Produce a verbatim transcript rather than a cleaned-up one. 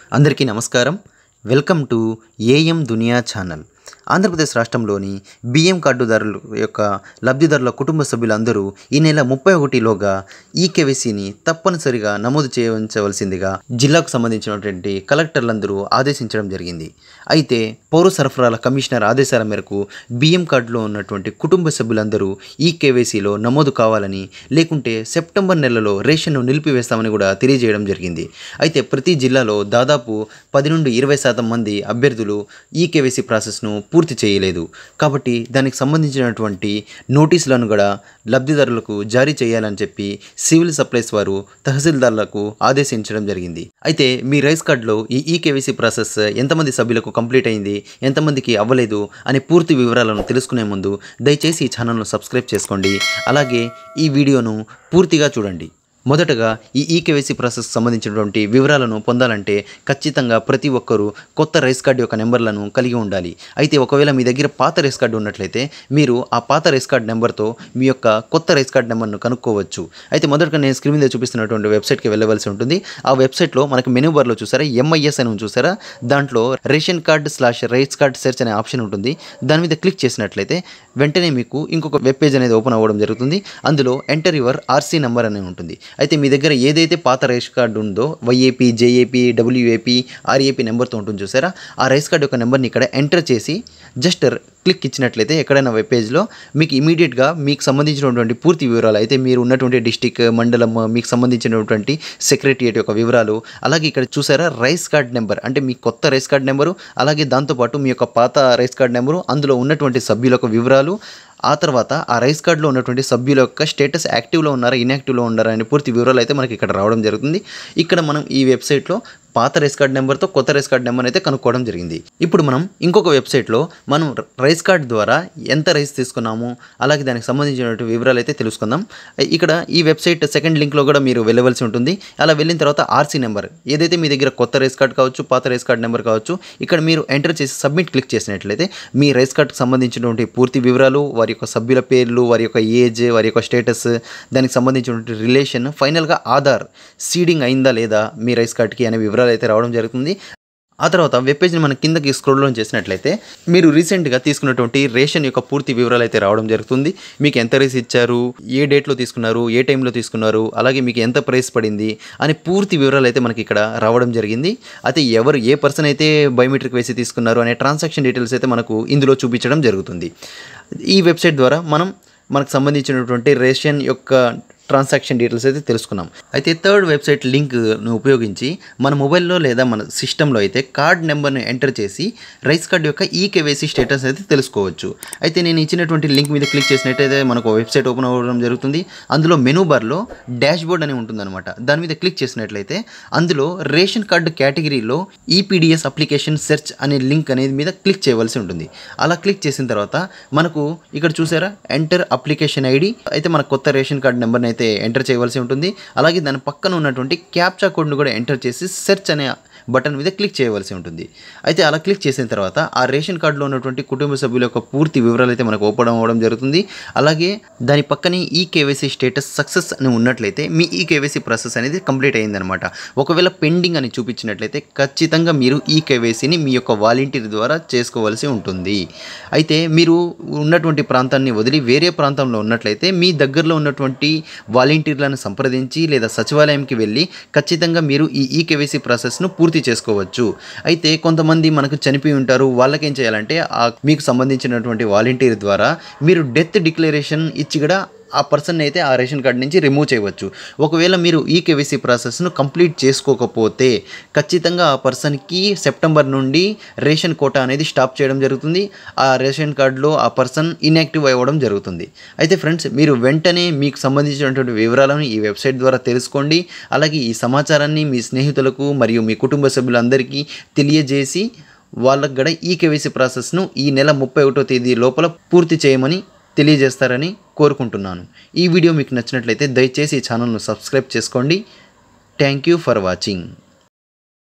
అందరికీ నమస్కారం. Welcome to AM Duniya channel. Andhra Pradesh రాష్ట్రంలోని బియ్యం కార్డుదారుల యొక్క లబ్ధిదారుల కుటుంబ సభ్యులందరూ ఈ నెల ముప్పై ఒకటిలోగా ఈకేవైసీని తప్పనిసరిగా నమోదు చేయించవలసిందిగా జిల్లాకు సంబంధించినటువంటి కలెక్టర్లందరూ ఆదేశించడం జరిగింది. అయితే పౌర సరఫరాల కమిషనర్ ఆదేశాల మేరకు బియ్యం కార్డులో ఉన్నటువంటి కుటుంబ సభ్యులందరూ ఈకేవైసీలో నమోదు కావాలని, లేకుంటే సెప్టెంబర్ నెలలో రేషన్ను నిలిపివేస్తామని కూడా తెలియజేయడం జరిగింది. అయితే ప్రతి జిల్లాలో దాదాపు పది నుండి ఇరవై శాతం మంది అభ్యర్థులు ఈకేవైసీ ప్రాసెస్ను పూర్తి చేయలేదు. కాబట్టి దానికి సంబంధించినటువంటి నోటీసులను కూడా లబ్ధిదారులకు జారీ చేయాలని చెప్పి సివిల్ సప్లైస్ వారు తహసీల్దార్లకు ఆదేశించడం జరిగింది. అయితే మీ రైస్ కార్డులో ఈ ఈకేవైసీ ప్రాసెస్ ఎంతమంది సభ్యులకు కంప్లీట్ అయింది, ఎంతమందికి అవ్వలేదు అనే పూర్తి వివరాలను తెలుసుకునే ముందు దయచేసి ఈ ఛానల్ను సబ్స్క్రైబ్ చేసుకోండి. అలాగే ఈ వీడియోను పూర్తిగా చూడండి. మొదటగా ఈ ఈకేవైసీ ప్రాసెస్కి సంబంధించినటువంటి వివరాలను పొందాలంటే ఖచ్చితంగా ప్రతి ఒక్కరూ కొత్త రైస్ కార్డు యొక్క నెంబర్లను కలిగి ఉండాలి. అయితే ఒకవేళ మీ దగ్గర పాత రైస్ కార్డు ఉన్నట్లయితే మీరు ఆ పాత రైస్ కార్డు నెంబర్తో మీ యొక్క కొత్త రైస్ కార్డు నెంబర్ను కనుక్కోవచ్చు. అయితే మొదటగా నేను స్క్రీన్ మీద చూపిస్తున్నటువంటి వెబ్సైట్కి వెళ్ళవలసి ఉంటుంది. ఆ వెబ్సైట్లో మనకి మెనూ బార్లో చూసారా ఎంఐఎస్ అని చూసారా, దాంట్లో ration card slash rice card search అనే ఆప్షన్ ఉంటుంది. దాని మీద క్లిక్ చేసినట్లయితే వెంటనే మీకు ఇంకొక వెబ్ పేజ్ అనేది ఓపెన్ అవ్వడం జరుగుతుంది. అందులో ఎంటర్ యువర్ ఆర్సీ నెంబర్ అని ఉంటుంది. అయితే మీ దగ్గర ఏదైతే పాత రైస్ కార్డు ఉందో వైఏపీ, జేఏపీ, డబ్ల్యూఏపీ, ఆర్ఏపీ నెంబర్తో ఉంటుంది చూసారా, ఆ రైస్ కార్డు యొక్క నెంబర్ని ఇక్కడ ఎంటర్ చేసి జస్ట్ క్లిక్ ఇచ్చినట్లయితే ఎక్కడైనా వెబ్ పేజ్లో మీకు ఇమీడియట్గా మీకు సంబంధించినటువంటి పూర్తి వివరాలు, అయితే మీరు ఉన్నటువంటి డిస్టిక్, మండలం, మీకు సంబంధించినటువంటి సెక్రటరియట్ యొక్క వివరాలు, అలాగే ఇక్కడ చూసారా రైస్ కార్డ్ నెంబర్ అంటే మీ కొత్త రైస్ కార్డ్ నెంబరు, అలాగే దాంతోపాటు మీ యొక్క పాత రైస్ కార్డ్ నెంబరు, అందులో ఉన్నటువంటి సభ్యుల యొక్క వివరాలు, ఆ తర్వాత ఆ రైస్ కార్డులో ఉన్నటువంటి సభ్యుల యొక్క స్టేటస్ యాక్టివ్లో ఉన్నారా, ఇన్యాక్టివ్లో ఉన్నారా అనే పూర్తి వివరాలు అయితే మనకి ఇక్కడ రావడం జరుగుతుంది. ఇక్కడ మనం ఈ వెబ్సైట్లో పాత రైస్ కార్డ్ నెంబర్తో కొత్త రైస్ కార్డ్ నెంబర్ అయితే కనుక్కోవడం జరిగింది. ఇప్పుడు మనం ఇంకొక వెబ్సైట్లో మనం రైస్ కార్డ్ ద్వారా ఎంత రైస్ తీసుకున్నాము, అలాగే దానికి సంబంధించినటువంటి వివరాలు అయితే తెలుసుకుందాం. ఇక్కడ ఈ వెబ్సైట్ సెకండ్ లింక్లో కూడా మీరు వెళ్ళవలసి ఉంటుంది. అలా వెళ్ళిన తర్వాత ఆర్సీ నెంబర్ ఏదైతే మీ దగ్గర కొత్త రైస్ కార్డ్ కావచ్చు, పాత రైస్ కార్డ్ నెంబర్ కావచ్చు, ఇక్కడ మీరు ఎంటర్ చేసి సబ్మిట్ క్లిక్ చేసినట్లయితే మీ రైస్ కార్డ్కి సంబంధించినటువంటి పూర్తి వివరాలు, వారి యొక్క సభ్యుల పేర్లు, వారి యొక్క ఏజ్, వారి యొక్క స్టేటస్, దానికి సంబంధించినటువంటి రిలేషన్, ఫైనల్గా ఆధార్ సీడింగ్ అయిందా లేదా మీ రైస్ కార్డ్కి అనే వివరాలు అయితే రావడం జరుగుతుంది. ఆ తర్వాత వెబ్ పేజ్ని మనం కిందకి స్క్రోల్ డౌన్ చేసినట్లయితే మీరు రీసెంట్గా తీసుకున్నటువంటి రేషన్ యొక్క పూర్తి వివరాలు అయితే రావడం జరుగుతుంది. మీకు ఎంత రైస్ ఇచ్చారు, ఏ డేట్లో తీసుకున్నారు, ఏ టైంలో తీసుకున్నారు, అలాగే మీకు ఎంత ప్రైస్ పడింది అనే పూర్తి వివరాలు అయితే మనకి ఇక్కడ రావడం జరిగింది. అయితే ఎవరు ఏ పర్సన్ అయితే బయోమెట్రిక్ వేసి తీసుకున్నారు అనే ట్రాన్సాక్షన్ డీటెయిల్స్ అయితే మనకు ఇందులో చూపించడం జరుగుతుంది. ఈ వెబ్సైట్ ద్వారా మనం మనకు సంబంధించినటువంటి రేషన్ యొక్క ట్రాన్సాక్షన్ డీటెయిల్స్ అయితే తెలుసుకున్నాం. అయితే థర్డ్ వెబ్సైట్ లింక్ను ఉపయోగించి మన మొబైల్లో లేదా మన సిస్టంలో అయితే కార్డ్ నెంబర్ని ఎంటర్ చేసి రైస్ కార్డ్ యొక్క ఈకేవైసీ స్టేటస్ అయితే తెలుసుకోవచ్చు. అయితే నేను ఇచ్చినటువంటి లింక్ మీద క్లిక్ చేసినట్టయితే మనకు వెబ్సైట్ ఓపెన్ అవ్వడం జరుగుతుంది. అందులో మెనూ బార్లో డాష్ బోర్డ్ అని ఉంటుందన్నమాట. దాని మీద క్లిక్ చేసినట్లయితే అందులో రేషన్ కార్డు కేటగిరీలో ఈపీడిఎస్ అప్లికేషన్ సెర్చ్ అనే లింక్ అనేది మీద క్లిక్ చేయవలసి ఉంటుంది. అలా క్లిక్ చేసిన తర్వాత మనకు ఇక్కడ చూసారా ఎంటర్ అప్లికేషన్ ఐడి, అయితే మన కొత్త రేషన్ కార్డు నెంబర్ని అయితే ఎంటర్ చేయవలసి ఉంటుంది. అలాగే దాని పక్కన ఉన్నటువంటి క్యాప్చా కోడ్ను కూడా ఎంటర్ చేసి సెర్చ్ అనే బటన్ మీద క్లిక్ చేయవలసి ఉంటుంది. అయితే అలా క్లిక్ చేసిన తర్వాత ఆ రేషన్ కార్డులో ఉన్నటువంటి కుటుంబ సభ్యుల యొక్క పూర్తి వివరాలు అయితే మనకు ఓపెన్ అవ్వడం జరుగుతుంది. అలాగే దాని పక్కనే ఈకేవైసీ స్టేటస్ సక్సెస్ అని ఉన్నట్లయితే మీ ఈకేవైసీ ప్రాసెస్ అనేది కంప్లీట్ అయిందనమాట. ఒకవేళ పెండింగ్ అని చూపించినట్లయితే ఖచ్చితంగా మీరు ఈకేవైసీని మీ యొక్క వాలంటీర్ ద్వారా చేసుకోవాల్సి ఉంటుంది. అయితే మీరు ఉన్నటువంటి ప్రాంతాన్ని వదిలి వేరే ప్రాంతంలో ఉన్నట్లయితే మీ దగ్గరలో ఉన్నటువంటి వాలంటీర్లను సంప్రదించి లేదా సచివాలయంకి వెళ్ళి ఖచ్చితంగా మీరు ఈ ఈకేవైసీ ప్రాసెస్ను పూర్తి చేసుకోవచ్చు. అయితే కొంతమంది మనకు చనిపోయి ఉంటారు, వాళ్ళకేం చేయాలంటే ఆ మీకు సంబంధించినటువంటి వాలంటీర్ ద్వారా మీరు డెత్ డిక్లరేషన్ ఇచ్చి కూడా ఆ పర్సన్ అయితే ఆ రేషన్ కార్డు నుంచి రిమూవ్ చేయవచ్చు. ఒకవేళ మీరు ఈకేవైసీ ప్రాసెస్ను కంప్లీట్ చేసుకోకపోతే ఖచ్చితంగా ఆ పర్సన్కి సెప్టెంబర్ నుండి రేషన్ కోటా అనేది స్టాప్ చేయడం జరుగుతుంది. ఆ రేషన్ కార్డులో ఆ పర్సన్ ఇన్యాక్టివ్ అవ్వడం జరుగుతుంది. అయితే ఫ్రెండ్స్, మీరు వెంటనే మీకు సంబంధించినటువంటి వివరాలను ఈ వెబ్సైట్ ద్వారా తెలుసుకోండి. అలాగే ఈ సమాచారాన్ని మీ స్నేహితులకు మరియు మీ కుటుంబ సభ్యులందరికీ తెలియజేసి వాళ్ళకు కూడా ఈకేవైసీ ప్రాసెస్ను ఈ నెల ముప్పై ఒకటో తేదీ లోపల పూర్తి చేయమని తెలియజేస్తారని కోరుకుంటున్నాను. ఈ వీడియో మీకు నచ్చినట్లయితే దయచేసి ఈ ఛానల్ను సబ్స్క్రైబ్ చేసుకోండి. Thank you for watching.